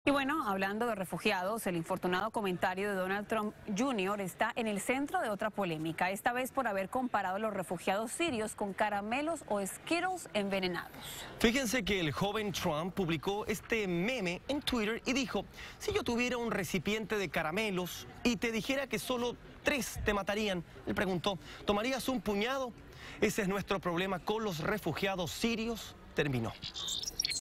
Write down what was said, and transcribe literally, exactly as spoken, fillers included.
Y bueno, hablando de refugiados, el infortunado comentario de Donald Trump junior está en el centro de otra polémica, esta vez por haber comparado a los refugiados sirios con caramelos o Skittles envenenados. Fíjense que el joven Trump publicó este meme en Twitter y dijo: si yo tuviera un recipiente de caramelos y te dijera que solo tres te matarían, él preguntó, ¿tomarías un puñado? Ese es nuestro problema con los refugiados sirios, terminó.